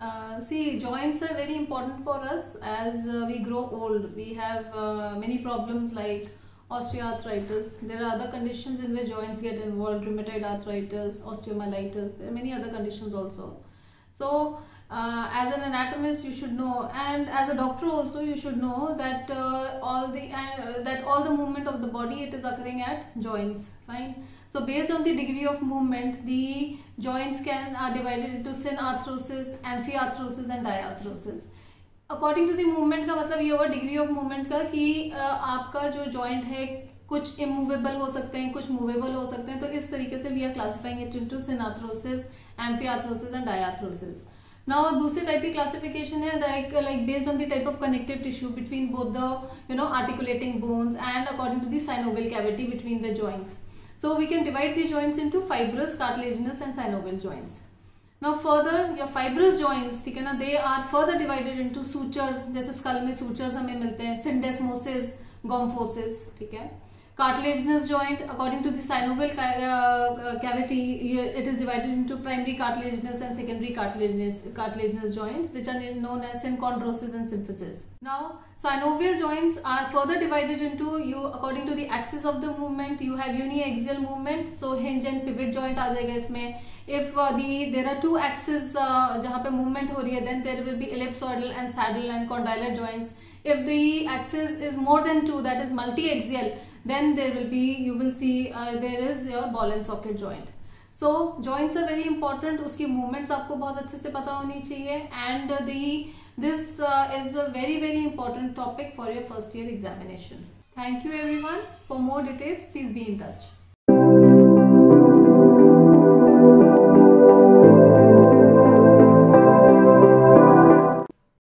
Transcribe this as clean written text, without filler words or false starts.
See, joints are very important for us as we grow old. We have many problems like osteoarthritis. There are other conditions in which joints get involved, rheumatoid arthritis, osteomyelitis. There are many other conditions also. So, as an anatomist, you should know, and as a doctor also, you should know that all the movement of the body, it is occurring at joints. Fine. So based on the degree of movement, the joints are divided into synarthrosis, amphiarthrosis and diarthrosis. According to the movement का मतलब ये हुआ degree of movement का कि आपका जो joint है कुछ immovable हो सकते हैं, कुछ movable हो सकते हैं. तो इस तरीके से we are classifying it into synarthrosis, amphiarthrosis and diarthrosis. Now दूसरे type की classification है like based on the type of connective tissue between both the articulating bones and according to the synovial cavity between the joints. So we can divide the joints into fibrous, cartilaginous and synovial joints. Now further your fibrous joints, ठीक है ना, they are further divided into sutures. जैसे skull में sutures हमें मिलते हैं, syndesmosis, gomphosis, ठीक है. Cartilaginous joint, according to the synovial cavity, it is divided into primary cartilaginous and secondary cartilaginous joints, which are known as synchondrosis and symphysis. Now, synovial joints are further divided into according to the axis of the movement. You have uniaxial movement, so hinge and pivot joint आ जाएगा इसमें. If there are two axes जहाँ पे movement हो रही है, then there will be ellipsoidal and saddle and condylar joints. If the axis is more than two, that is multi-axial, then you will see there is your ball and socket joint. So joints are very important. उसकी movements आपको बहुत अच्छे से पता होनी चाहिए, and this is a very important topic for your first year examination. Thank you everyone. For more details, please be in touch.